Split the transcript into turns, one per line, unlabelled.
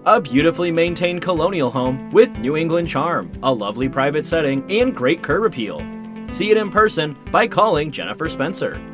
A beautifully maintained colonial home with New England charm, a lovely private setting, and great curb appeal. See it in person by calling Jenepher Spencer.